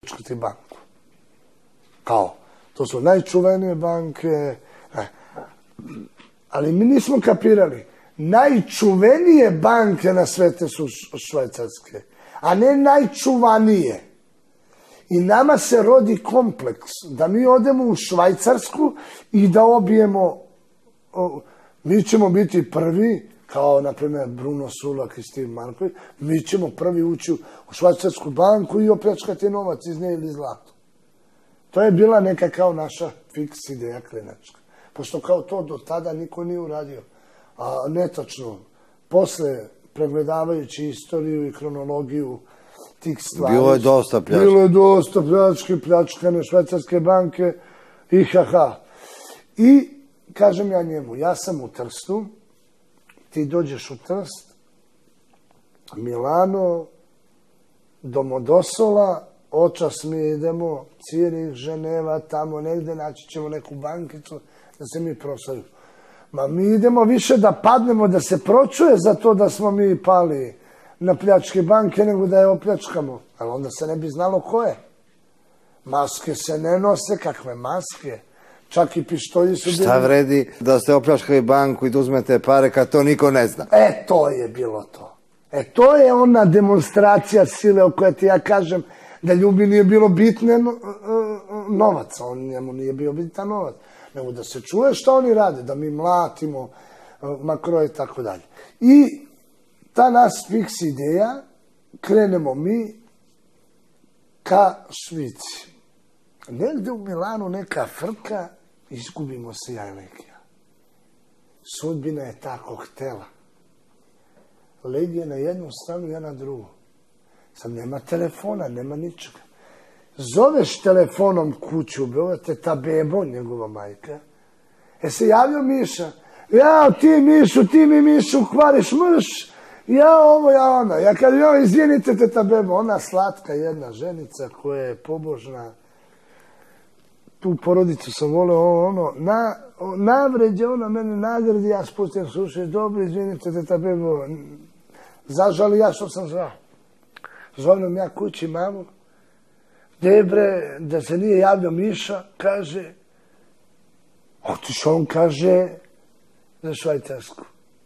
banku. Kao, to su najčuvenije banke, ali mi nismo kapirali. Najčuvenije banke na svete su švajcarske, a ne najčuvanije. I nama se rodi kompleks da mi odemo u Švajcarsku i da obijemo, mi ćemo biti prvi, kao na primjer Bruno Sulak i Steve Marković, mi ćemo prvi ući u švajcarsku banku i opljačkati novac iz nje ili zlato. To je bila neka kao naša fiks ideja klinačka. Pošto kao to do tada niko nije uradio. A netačno, posle pregledavajući istoriju i kronologiju tih stvari. Bilo je dosta pljačke. Bilo je dosta pljačkane švajcarske banke i haha. I kažem ja njemu, ja sam u Trstu, ti dođeš u Trst, Milano, Domodosola, očas mi idemo, Cirih, Ženeva, tamo negde, naći ćemo neku bankicu da se mi proslavimo. Ma mi idemo više da padnemo, da se pročuje za to da smo mi pali na pljačke banke, nego da je opljačkamo. Ali onda se ne bi znalo ko je. Maske se ne nose, kakve maske. Čak i pištolji su bili. Šta vredi da ste opljačkali banku i da uzmete pare kad to niko ne zna? To je bilo to. To je ona demonstracija sile o kojoj ti ja kažem da Ljubi nije bilo bitne novac. Njemu nije bio bitan novac. Nego da se čuje šta oni rade, da mi mlatimo makroje i tako dalje. I ta nas fiks ideja, krenemo mi ka Švici. Negde u Milanu neka frka, izgubimo se ja i Legija. Sudbina je tako htela. Legija na jednu stranu, ja na drugu. Sad nema telefona, nema ničega. Zoveš telefonom kuću, te ta bebo, njegova majka. Se javio Miša. Ja, ti Mišu, ti mi Mišu kvariš mrš. Ja ovo, ja ona. Ja kad joj, izvinite te ta bebo. Ona slatka jedna ženica koja je pobožna. Tu porodicu sam voleo, ono, navređe, ona mene nagradi, ja spustim suši, dobro, izvinite te ta bebo. Zažali ja što sam zvao. Zovem ja kući mamu. Debre, da se nije javio Miša, kaže, otišao on, kaže, za Švajcarsku.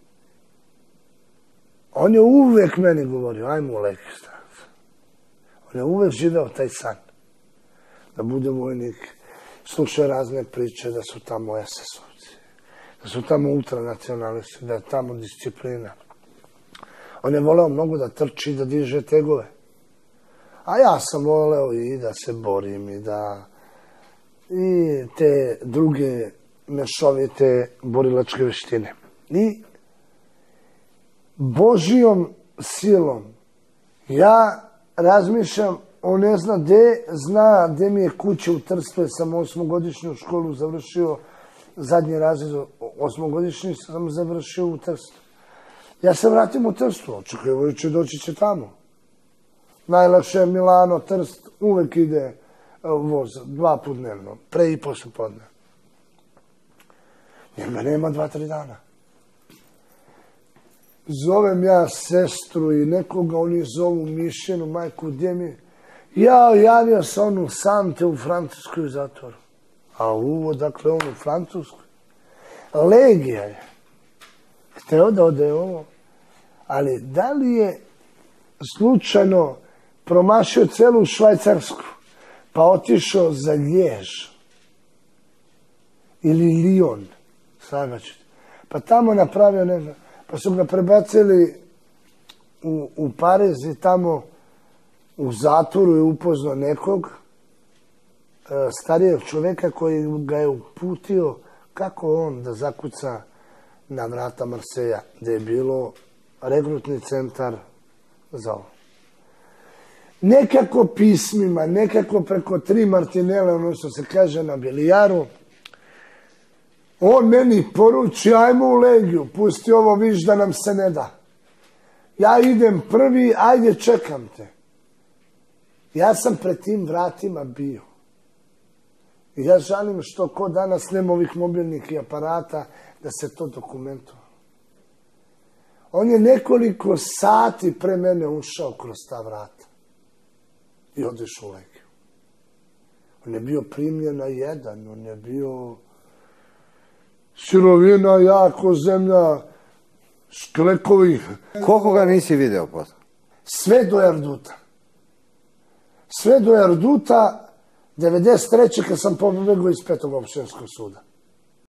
On je uvek meni govorio, ajmo u Lekistan. On je uvek živeo taj san. Da bude vojnik, slušao razne priče, da su tamo SS-ovci, da su tamo ultranacionalisti, da je tamo disciplina. On je voleo mnogo da trči i da diže tegove. A ja sam voleo i da se borim i te druge mešovite borilačke veštine. I Božijom silom ja razmišljam, on ne zna gde mi je kuća u Trstu, jer sam 8-godišnju školu završio, zadnji razred 8-godišnji sam završio u Trstu. Ja se vratim u Trstu, očekivajući doći će tamo. Najlakše je Milano, Trst, uvek ide voz, 2 puta dnevno, pre i posle podne. Njega nema 2-3 dana. Zovem ja sestru i nekoga, oni zovu Mišinu, majku, gdje mi? Ja javio se on u Sante u Francuskoj zatvoru. A dakle on u Francuskoj. Legija je. Hteo da ode ovo. Ali da li je slučajno promašio celu Švajcarsku, pa otišao za Ljež ili Lion, pa tamo napravio, ne znam, pa su ga prebacili u Pariz i tamo u zatvoru je upoznao nekog starijeg čoveka koji ga je uputio kako on da zakuca na vrata Marseja, gde je bilo regrutni centar za ovo. Nekako pismima, nekako preko 3 martinele, ono što se kaže na bilijaru, on meni poruči, ajmo u Legiju, pusti ovo, viš da nam se ne da. Ja idem prvi, ajde čekam te. Ja sam pred tim vratima bio. I ja žalim što ko danas nema ovih mobilnih aparata da se to dokumentuje. On je nekoliko sati pre mene ušao kroz ta vrata. I odeš u Legiju. On je bio primljen na jedan, on je bio sirovina, jako zemlja, šklekovi. Koliko ga nisi video posle? Sve do Erduta. Sve do Erduta, 93. kad sam pobegao iz 5. opštinskog suda.